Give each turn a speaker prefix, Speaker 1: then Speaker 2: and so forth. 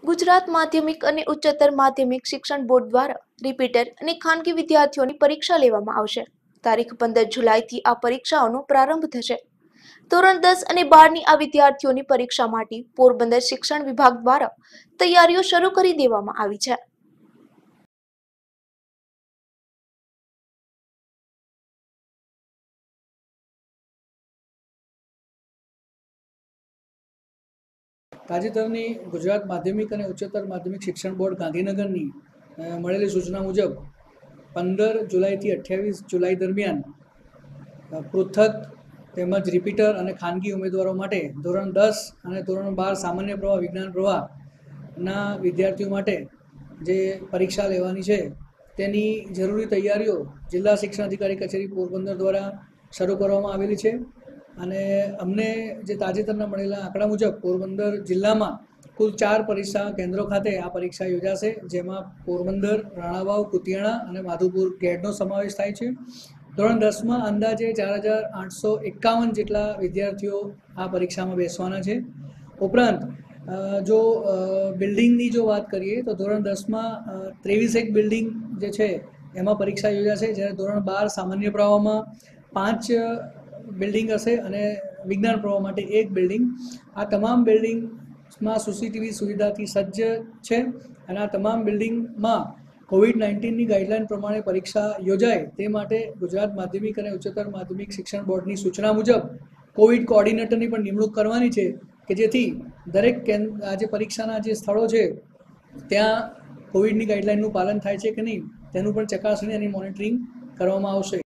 Speaker 1: ગુજરાત માધ્યમિક અને ઉચ્ચતર માધ્યમિક શિક્ષણ બોર્ડ દ્વારા રિપીટર અને ખાનગી વિદ્યાર્થીઓની પરીક્ષા લેવામાં આવશે। તારીખ 15 જુલાઈથી આ પરીક્ષાઓનો પ્રારંભ થશે। ધોરણ 10 અને 12ની આ વિદ્યાર્થીઓની પરીક્ષા માટે પોરબંદર શિક્ષણ વિભાગ દ્વારા તૈયારીઓ શરૂ કરી દેવામાં આવી છે।
Speaker 2: તાજેતરની ગુજરાત માધ્યમિક અને ઉચ્ચતર માધ્યમિક શિક્ષણ બોર્ડ ગાંધીનગરની મળેલી સૂચના મુજબ 15 જુલાઈથી 28 જુલાઈ દરમિયાન પૃથક તેમજ રિપીટર અને ખાનગી ઉમેદવારો માટે ધોરણ 10 અને ધોરણ 12 સામાન્ય પ્રવાહ વિજ્ઞાન પ્રવાહના વિદ્યાર્થીઓ માટે જે પરીક્ષા લેવાની છે તેની જરૂરી તૈયારીઓ જિલ્લા શિક્ષણ અધિકારી કચેરી પોરબંદર દ્વારા શરૂ કરવામાં આવેલી છે। અને અમને જે તાજેતરના મળેલા આંકડા મુજબ પોરબંદર જિલ્લામાં કુલ 4 પરીક્ષા કેન્દ્રો ખાતે આ પરીક્ષા યોજાશે, જેમાં પોરબંદર, રાણાવાવ, કુતિયાણા અને માધુપુર ગેટનો સમાવેશ થાય છે। ધોરણ 10માં અંદાજે 4851 જેટલા વિદ્યાર્થીઓ આ પરીક્ષામાં બેસવાના છે। ઉપરાંત જો બિલ્ડિંગની જો વાત કરીએ તો ધોરણ 10માં 23 બિલ્ડિંગ જે છે એમાં પરીક્ષા યોજાશે, જ્યારે ધોરણ 12 સામાન્ય પ્રવાહમાં 5 બિલ્ડિંગ હશે અને વિજ્ઞાન પ્રવાહ માટે 1 બિલ્ડિંગ। આ તમામ બિલ્ડિંગમાં સીસીટીવી સુવિધાથી સજ્જ છે અને આ તમામ બિલ્ડિંગમાં કોવિડ-19ની ગાઈડલાઇન પ્રમાણે પરીક્ષા યોજાય તે માટે ગુજરાત માધ્યમિક અને ઉચ્ચતર માધ્યમિક શિક્ષણ બોર્ડની સૂચના મુજબ કોવિડ કોઓર્ડિનેટરની પણ નિમણૂક કરવાની છે કે જેથી દરેક આ જે પરીક્ષાના જે સ્થળો છે ત્યાં કોવિડની ગાઈડલાઇનનું પાલન થાય છે કે નહીં તેનું પણ ચકાસણી અને મોનિટરિંગ કરવામાં આવશે।